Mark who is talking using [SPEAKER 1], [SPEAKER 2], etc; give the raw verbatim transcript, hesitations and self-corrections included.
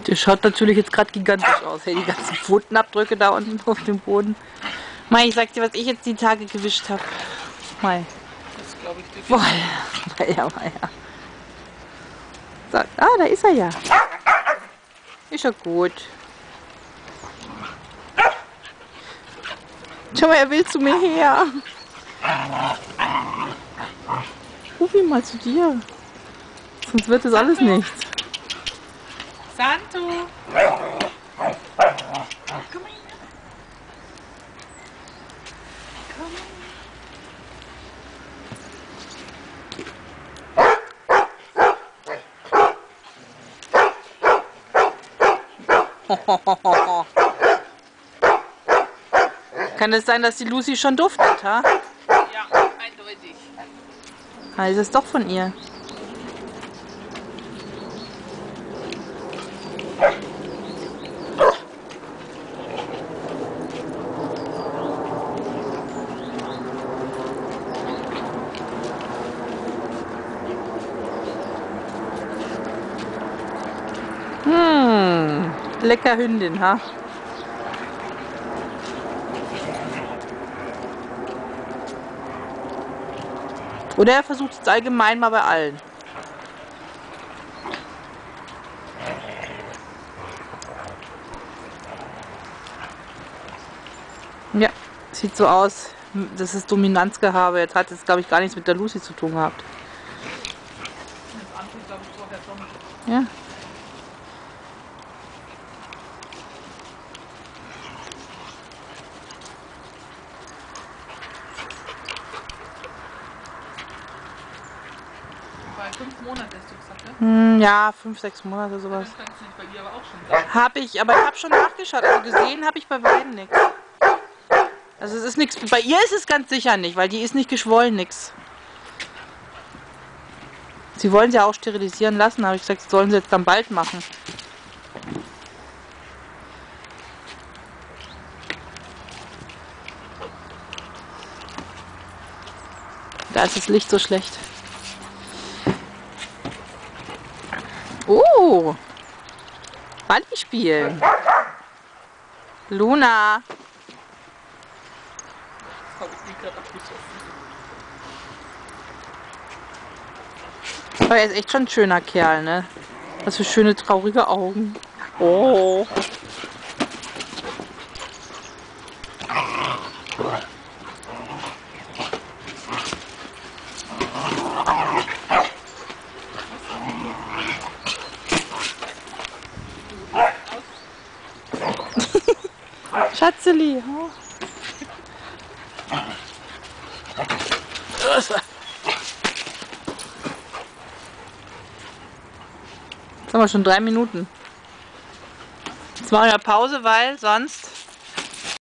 [SPEAKER 1] Der schaut natürlich jetzt gerade gigantisch aus. Hey, die ganzen Pfotenabdrücke da unten auf dem Boden. Mai, ich sag dir, was ich jetzt die Tage gewischt habe. Mai.
[SPEAKER 2] Das glaube ich dir.
[SPEAKER 1] Boah, ja, ja. So, ah, da ist er ja. Ist ja gut. Schau mal, er will zu mir her. Ruf ihn mal zu dir. Sonst wird das alles nichts.
[SPEAKER 2] Santo! Komm mal hier.
[SPEAKER 1] Komm. Kann es sein, dass die Lucy schon duftet, ha?
[SPEAKER 2] Ja, eindeutig.
[SPEAKER 1] Ah, ist es doch von ihr. Hm, lecker Hündin, ha? Oder er versucht es allgemein mal bei allen. Ja, sieht so aus. Das ist Dominanzgehabe. Jetzt hat es, glaube ich, gar nichts mit der Lucy zu tun gehabt.
[SPEAKER 2] Das andere, glaube ich, vorher schon.
[SPEAKER 1] Ja.
[SPEAKER 2] Bei fünf Monate hast du gesagt, ne?
[SPEAKER 1] Hm, ja, fünf, sechs Monate sowas.
[SPEAKER 2] Das kannst du nicht bei ihr aber auch schon sagen.
[SPEAKER 1] Habe ich, aber ich habe schon nachgeschaut. Also gesehen habe ich bei beiden nichts. Also es ist nichts. Bei ihr ist es ganz sicher nicht, weil die ist nicht geschwollen, nix. Sie wollen sie auch sterilisieren lassen, habe ich gesagt, das sollen sie jetzt dann bald machen. Da ist das Licht so schlecht. Oh! Balli spielen. Luna.
[SPEAKER 2] Das habe ich nie gerade abgeschossen.
[SPEAKER 1] Aber er ist echt schon ein schöner Kerl, ne? Was für schöne, traurige Augen. Oh. Schatzeli. Oh. Jetzt haben wir schon drei Minuten. Jetzt machen wir Pause, weil sonst